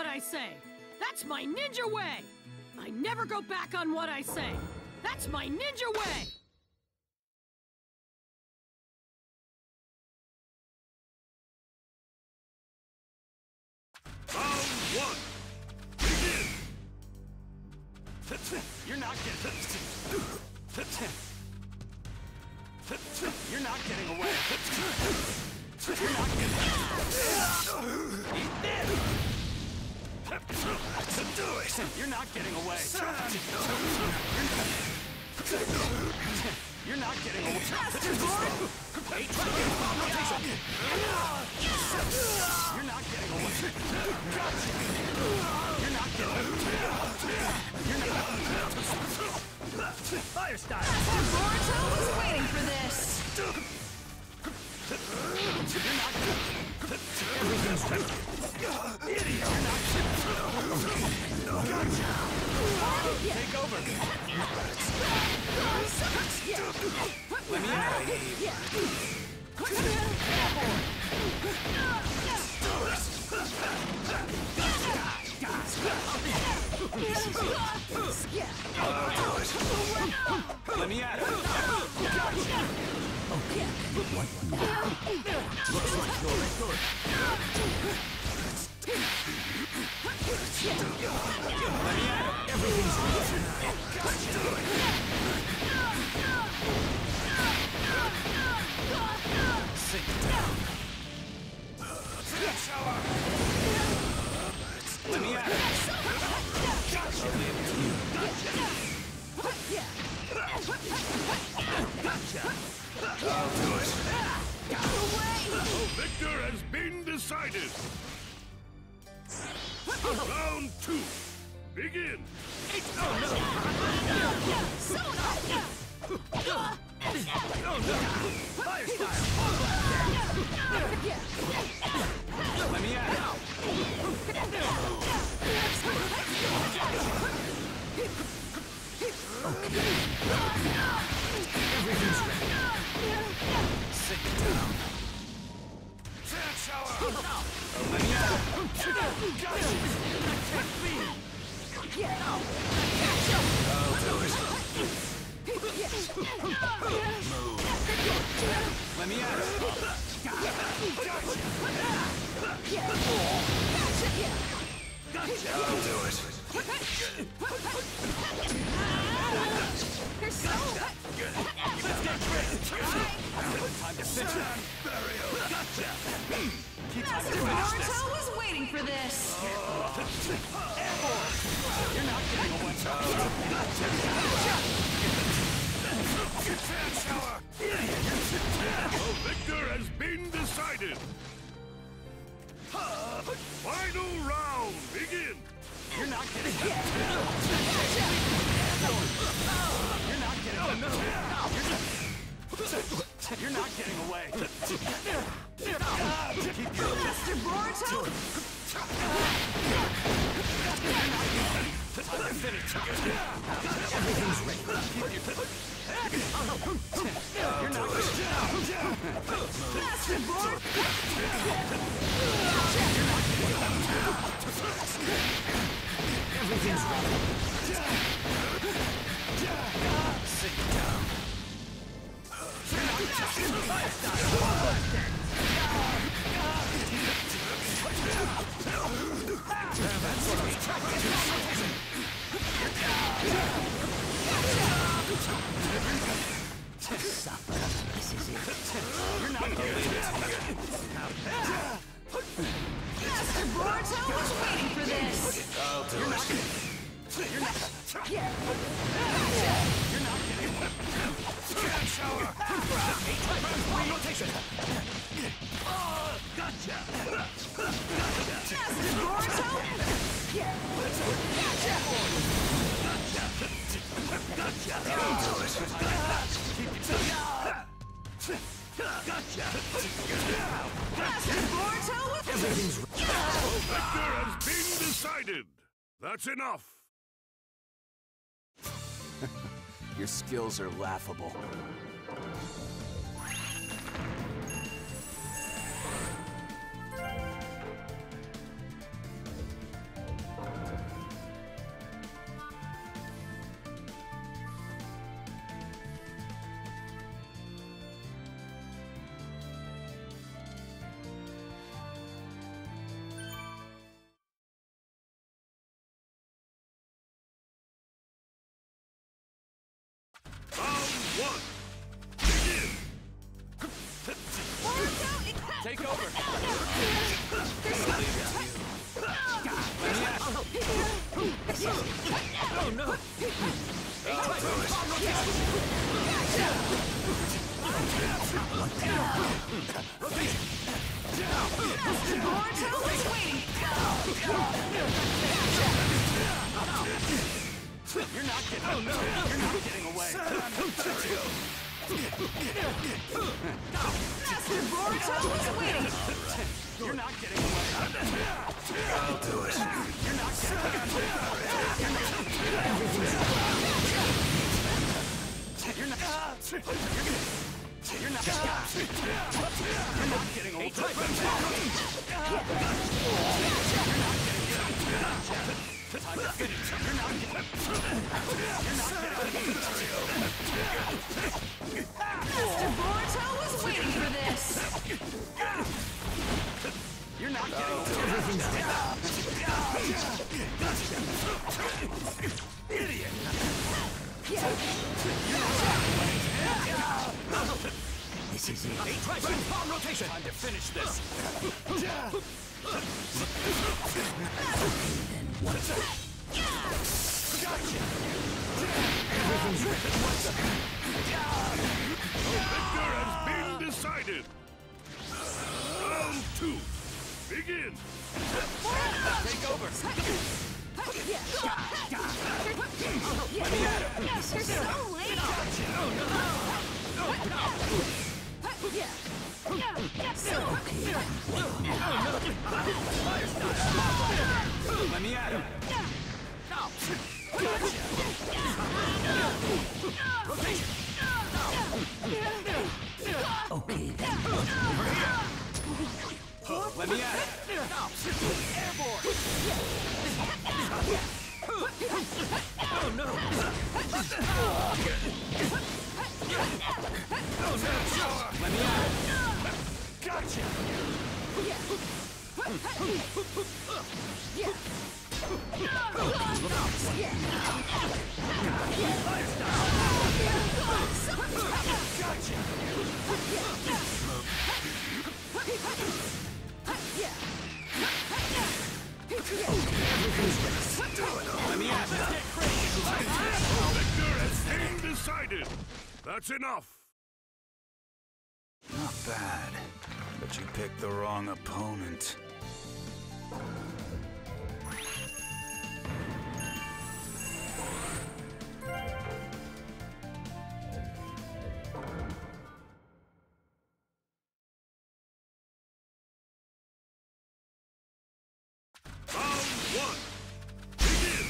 what I say. That's my ninja way. I never go back on what I say. That's my ninja way. Round one. Begin. You're not getting. You're not getting away. You're not getting. Eat this. Do it. You're not getting away. You're not getting away. Wait. You're not getting away. Gotcha. You're not getting away. You're not. Fire style. Boruto was waiting for this. You're not getting. Everything's ready. Idiot. You're not. Gotcha. Take over. Let me out. Let me at it. Okay. What now? Looks like you're good. Let me at it. Everything's ready. Sit down. Let me at it. Gotcha. I'll do it. The victor has been decided. Round two. Begin. Fire style. Let me at it. Okay. Everything's ready. Sit down. Sand shower. Let me at it. Gotcha. I'll do it. Move. Let me at it. Gotcha. I'll do it. You're so... Let's get ready. Time to finish it. Gotcha. Master Boruto was waiting for this. You're not getting away. Sand shower. The victor has been decided. Final round. Begin. You're not getting away. You're not getting away. You're not getting away. Keep your Master Boruto? time to finish. Everything's ready. You're not Master Boruto? Everything's ready. Sit down. This is it. You're not going to Master Boruto was waiting for this. I'll do it. You're not getting Sand shower. Rotation. Gotcha. Master Boruto? Gotcha. Gotcha. Master Boruto was... Everything's The victor has been decided. That's enough. Your skills are laughable. one. Begin. Take over. Oh no! Boruto was waiting. You're not getting. Oh no! You're not getting away. Master Boruto was waiting. You're not getting away. I'll do it. You're not getting away. You're not. You're not getting away. Time to finish. You're not getting. Master Boruto was waiting for this. You're not getting away. Idiot. This is it. 8 tribes palm rotation. Time to finish this. Everything's ready. The victor has been decided. Round 2. Begin. Take over. You're so late. Let me at him. Okay then. Let me at it. Airborne. Oh no. Oh no. Let me at it. Gotcha. Let me at it. Victor has been decided. That's enough. Not bad, but you picked the wrong opponent. Round 1. Begin.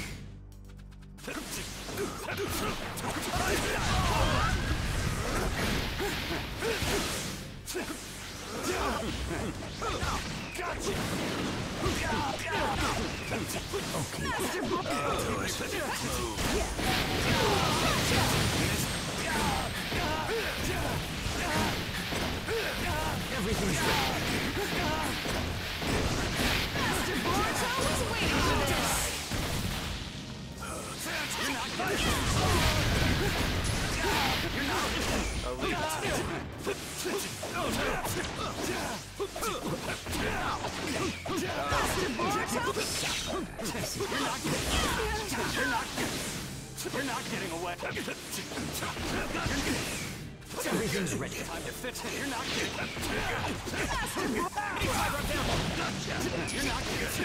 Everything's ready. Master Boruto was waiting for this. I'll leave it to you. You're not getting away. Everything's ready. Time to fit. You're not getting. You're not getting.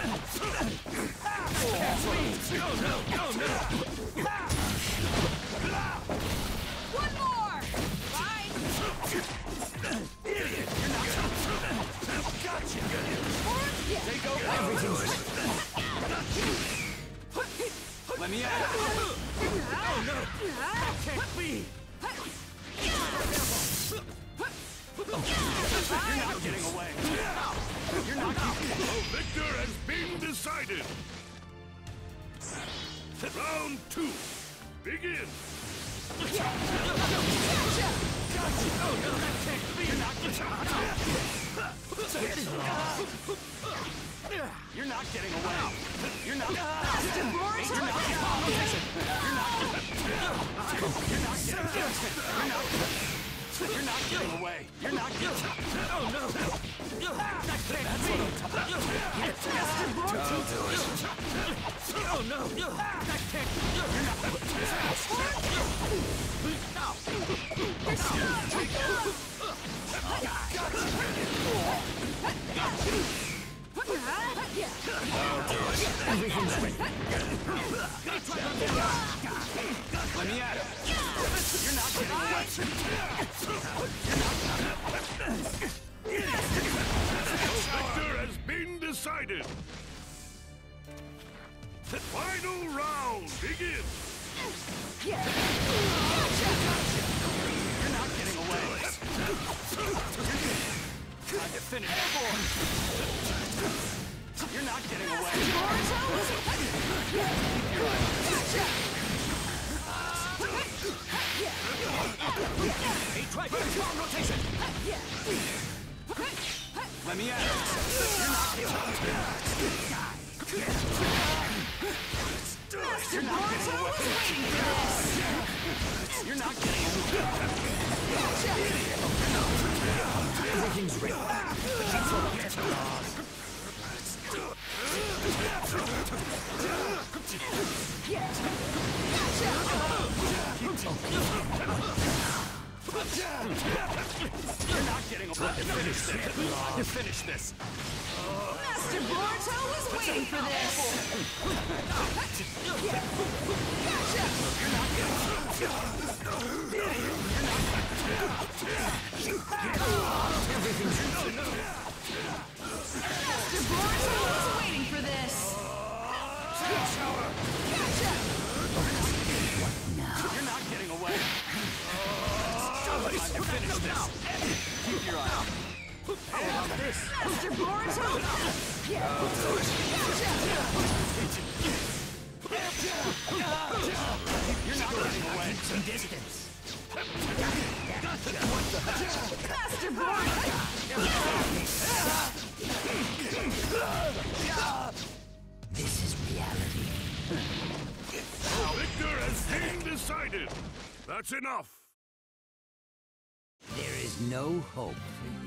One more. Bye. Idiot. You're not. Gotcha. Take over. Everything's ready. Let me at it. Oh no. That can't be. You're not getting away. You're not getting away. The victor has been decided. Round 2. Begin. You're not getting away. You're not. Master Boruto! You're not getting away. You're not getting. Oh no! That can't be. Master Boruto! Oh no! That can't. Everything's ready. Let me at it. You're not getting away. The victor has been decided. Final round begins. You're not getting away. Time to finish it. You're not getting away. Strong rotation. Let me at it. You're not getting away. Master Boruto was waiting for this! You're not getting away. Everything's ready. You're not getting away. To finish this. Master Boruto was waiting for this! Master Boruto was waiting for this! You're not getting away. Time to finish this. Keep your eye out. How about this? Master Boruto! You're not getting away. Some distance. Master Boruto! This is reality. The victor has been decided. That's enough. There is no hope for you.